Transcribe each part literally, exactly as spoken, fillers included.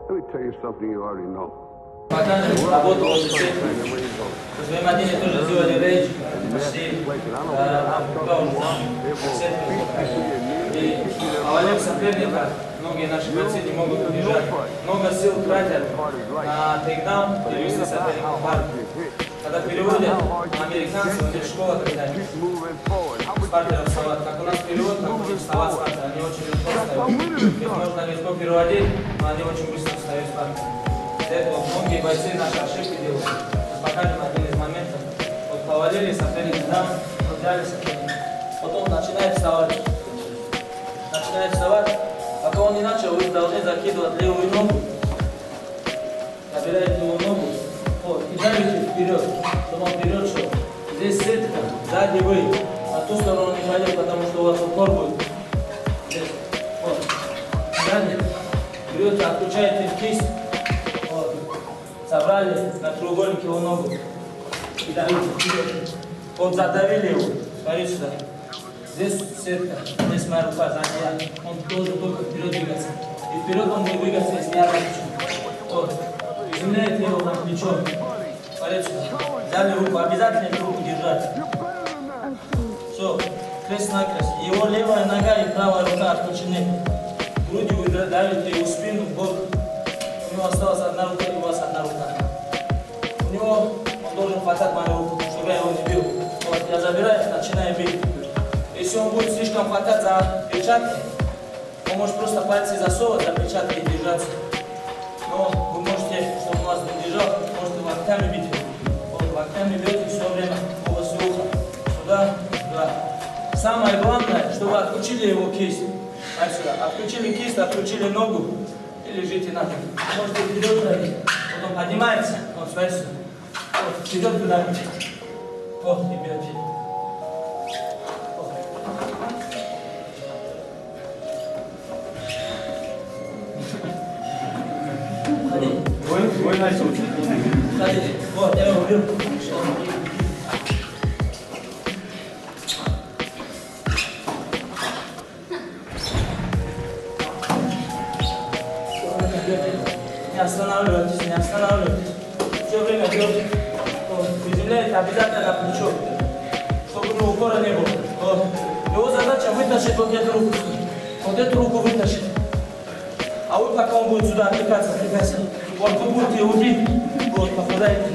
Let me tell you something you already know. Работал в С своим отделе тоже сделали рейдж, почти и повалив соперника, многие наши бойцы не могут убежать. Много сил тратят на тейкдаун и вести соперника в парк. Когда переводят на американцев, у них школа такая, спартеров вставать. Как у нас перевод, как у них вставать спартер, они очень легко встают. Их можно легко переводить, но они очень быстро встают спартер. Для этого многие бойцы наши ошибки делают. Покажем один из моментов. Вот повалили соперника, да, вот взяли соперника. Потом начинает вставать. Начинает вставать. Пока он не начал, вы должны закидывать левую ногу. Набираете левую ногу. Вот, и давите вперед, чтобы он вперед шел. Здесь сетка, сзади вы. На ту сторону не пойдет, потому что у вас упор будет. Здесь. Вот. Сзади. Берете, отключаете кисть. Вот. Собрали на треугольнике его ногу. И давите вперед. Вот задавили его. Смотрите сюда. Здесь сетка, здесь моя рука, сзади я. Он должен только вперед двигаться. И вперед он не двигается, если я отключу. Вот. Приземляете его на плечо. Смотрите сюда. Взяли руку, обязательно эту руку держать. Все, крест-накрест. Его левая нога и правая рука отключены. Грудью вы давите его спину в бок. У него осталась одна рука, и у вас одна рука. У него он должен хватать мою руку, чтобы я его не бил. Вот, я забираю, начинаю бить. Если он будет слишком хватать за перчатки, он может просто пальцы засовывать за перчатки и держаться. Но вы можете, чтобы он вас не держал, можете локтями бить его. Вот, локтями бьете все время область уха. Сюда, сюда. Самое главное, чтобы вы отключили его кисть. А сюда. Отключили кисть, отключили ногу и лежите на ногу. Можете вперед пройти. Потом поднимается. Вот, смотрите сюда. Вот, вперед туда. Вот, и бьете. Вы начали. Смотрите, вот, я его убил. Не останавливайтесь, не останавливайтесь. Все время бьете. Приземляете обязательно на плечо, чтобы у него упора не было. Вот. Его задача вытащить вот эту руку. Вот эту руку вытащить. А вы пока он будет сюда отвлекаться, отвлекаться. Вот вы будете его бить, вот, попадаете.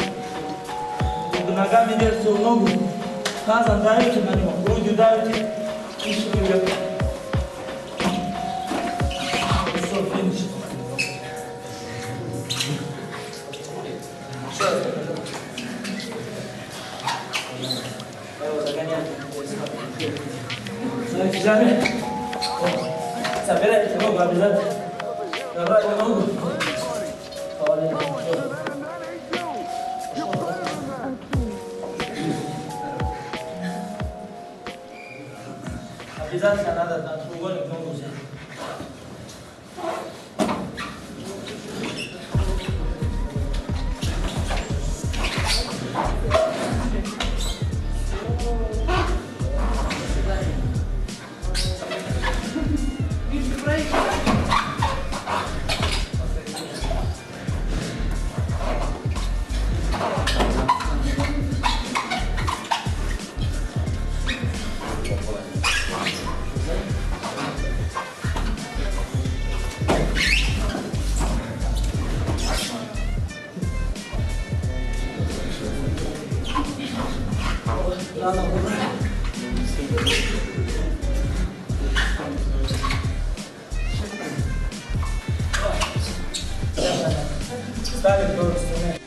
Ногами держите его ногу, тазом давите на него, грудью давите, и вперед. Все, финиш. Еще раз покажу. Я его загоняю. Смотрите, взяли. Собирайте ногу обязательно. Забрали ногу. Обязательно надо на треугольник ногу взять. Ставим тоже стороны.